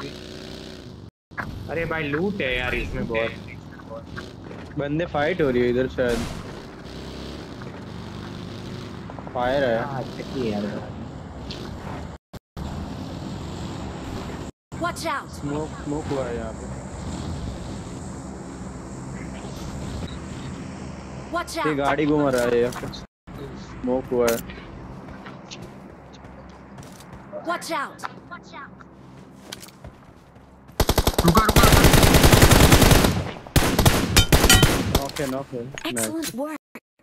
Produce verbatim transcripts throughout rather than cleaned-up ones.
अरे भाई लूट है यार इसमें बहुत। बंदे फाइट हो रही है इधर शायद। फायर है। हाँ अच्छा की यार। Watch out! स्मोक स्मोक हुआ है यहाँ पे। Watch ये out! गाड़ी घूम रहा है यहाँ पे। स्मोक हुआ है। Watch out! रुका रुका रुका। नॉक है नॉक है। Excellent work.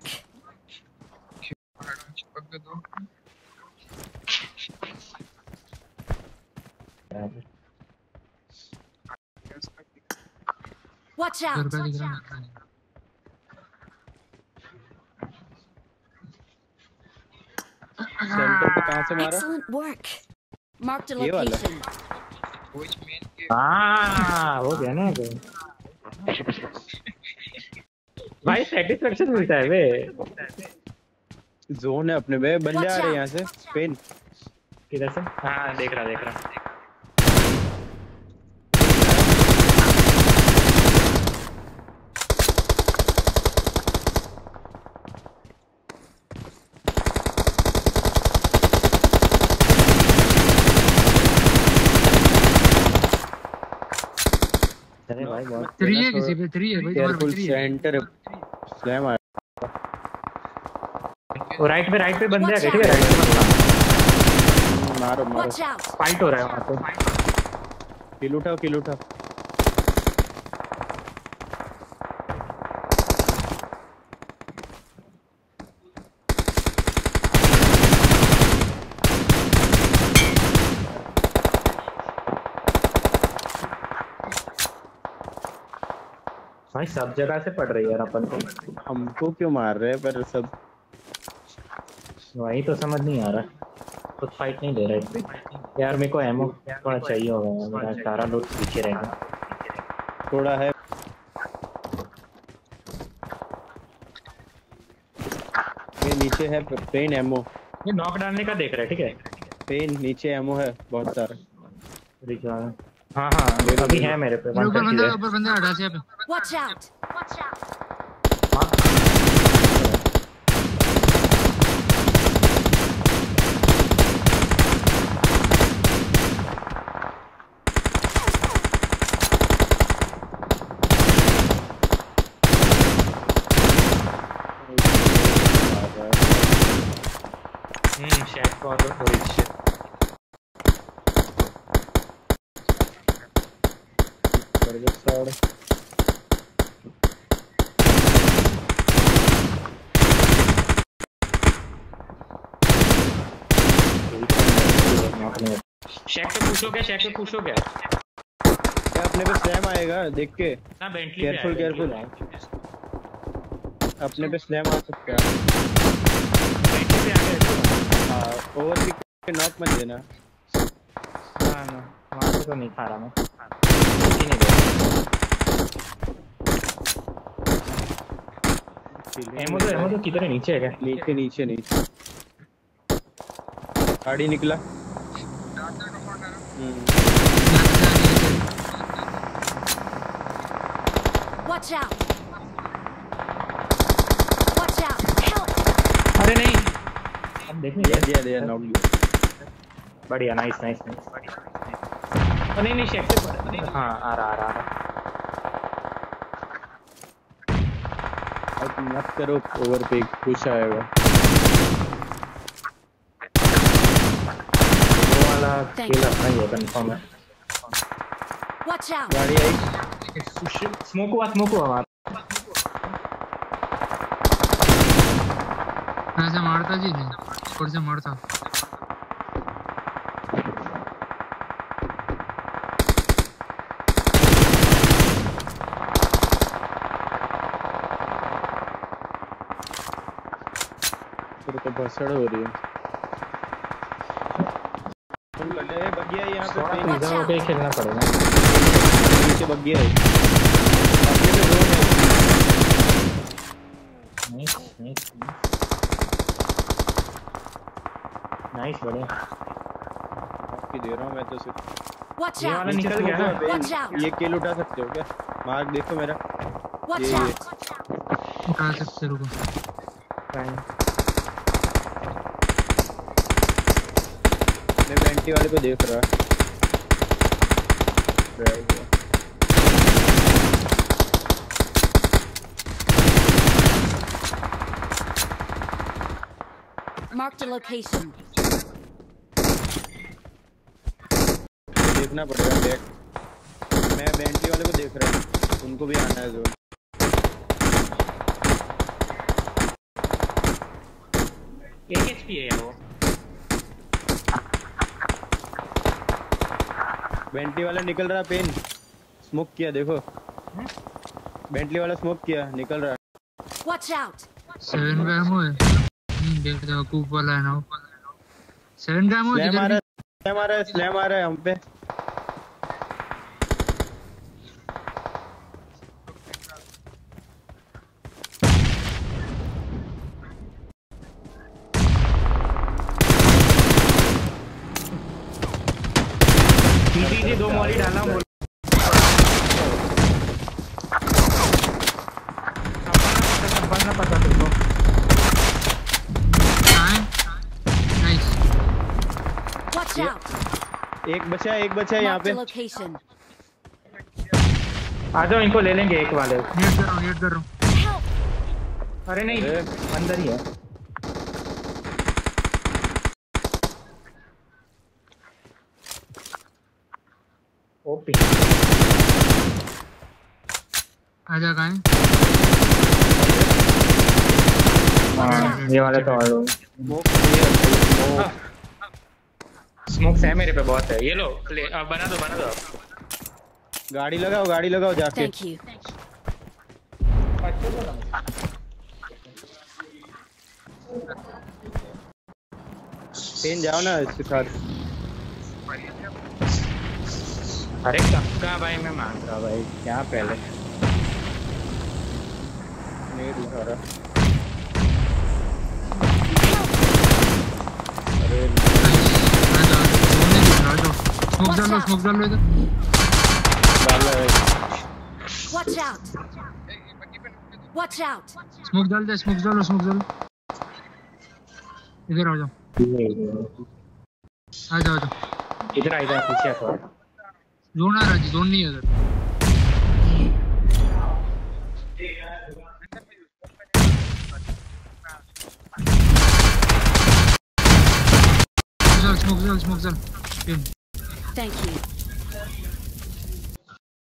चिपक गए दो। Watch इधर out! पे दिख रहा है। सेंटर पे कहाँ से मारा? Excellent work. Marked a ये वाला? location. वो इस मेन के हाँ हो गया ना तो। भाई सेटिस्फेक्शन मिलता है वे। जोन है अपने बे। बंदे आ रहे हैं यहाँ से। पेन किधर से? हाँ देख रहा देख रहा। अरे भाई बहुत थ्री है किसी पे थ्री है भाई तुम्हारे पे केयरफुल थ्री है। सेंटर स्लैम आया। वो राइट पे राइट पे बंदे आ गए ठीक है राइट पे बंदा। मारो मारो। Watch out! फाइट हो रहा है वहाँ पे। किल उठाओ किल उठाओ। भाई सब जगह से पड़ रही है यार अपन को। हमको क्यों मार रहे हैं पर सब? वही तो समझ नहीं आ रहा। कुछ फाइट नहीं दे रहा इस पे। यार मेरे को एमो थोड़ा चाहिए होगा यार, मेरा सारा लूट पीछे रहेगा। थोड़ा है। ये नीचे है पेन एमो। ये नॉक डालने का देख रहा है ठीक है। पेन नीचे एमो है बहुत सारा। रिचार्ज हाँ हाँ अभी है मेरे पे मेरे ऊपर बंदा ऊपर बंदा हटा से पे। Watch out! Watch out! हम्म शेड को और थोड़ी शिट। बर्गर साइड शेड पे पूछो क्या शेड पे पूछो क्या? क्या अपने पे स्लैम आएगा देख के? ना बेंटली केयरफुल केयरफुल। अपने पे स्लैम आ सकता है। बेंटली पे आ गया। हाँ ओवर पे नॉक मत देना। ना ना वहाँ से तो नहीं खा रहा मैं। ही नहीं दे। एमो तो एमो तो किधर है नीचे है क्या? नीचे नीचे नीचे गाड़ी निकला। Watch out! Watch out! Help! अरे नहीं अब देखने दिया दिया दिया नॉक दिया। बढ़िया नाइस नाइस नाइस। नहीं नहीं शेड से हाँ आ रहा आ रहा आ रहा। अब मत करो ओवर पे कुछ आएगा। वो वाला किल अपना ही है कंफर्म है। Watch out! गाड़ी आई। स्मोक हुआ स्मोक हुआ वहाँ। ऐसे मारता जी नहीं ऊपर से मारता। तो भसड़ हो रही है। बग्गिया यहाँ पे थोड़ा सीधा होके ही खेलना पड़ेगा। नीचे बग्गिया है। अपने पे जोन है। नाइस नाइस नाइस बढ़िया। आपकी दे रहा हूँ मैं तो सिर्फ। Watch ये वाला out! निकल गया ना। Watch out! ये किल उठा सकते हो क्या? मार्क देखो मेरा। Watch ये- out! उठा सकते रुको मैं वेंटी वाले को देख रहा। Marked a location. देखना पड़ेगा बैक। मैं वेंटी वाले को देख रहा हूँ, उनको भी आना है जोन। एक एचपी है यार वो। वेंटी वाला निकल रहा पेन। स्मोक किया देखो। बेंटली वाला स्मोक किया, निकल रहा है। Watch out! सेवन का एमो है। नहीं देख रहा कूप वाला है ना वो। सेवन का एमो स्लैम आ जिधर रहा है, स्लैम आ रहा है, स्लैम आ रहा है हम पे। टीटी दो मॉली डाला हूं। संभालना पता तुमको। Nice Watch out! एक बचा है, एक बचा है यहाँ Marked पे। a location. आ जाओ, इनको ले लेंगे एक वाले। नेट कर रहा हूं नेट कर रहा हूं Help! अरे नहीं, अरे। अंदर ही है। ओपी आजा कहां है हाँ, ये वाले तो और स्मोक किया, स्मोक। स्मोक्स है मेरे पे बहुत है। ये लो ले, अब बना दो बना दो आप। गाड़ी लगाओ, गाड़ी लगाओ जाके। Thank you. पेन जाओ ना इसके साथ। अरे कक्का भाई, मैं मांग रहा भाई, क्या पहले नहीं दिखा रहा। अरे आजा सोने दिख रहा है स्मोक डाल लो स्मोक डाल लो इधर डाला है। Watch out! Watch out! Smoke डाल दे स्मोक डालो स्मोक डालो इधर आ जाओ आ जाओ आ जाओ इधर आ इधर पीछे आ थोड़ा। जोन आ रहा है जोन नहीं है उधर चल स्मोक चल स्मोक चल Thank you.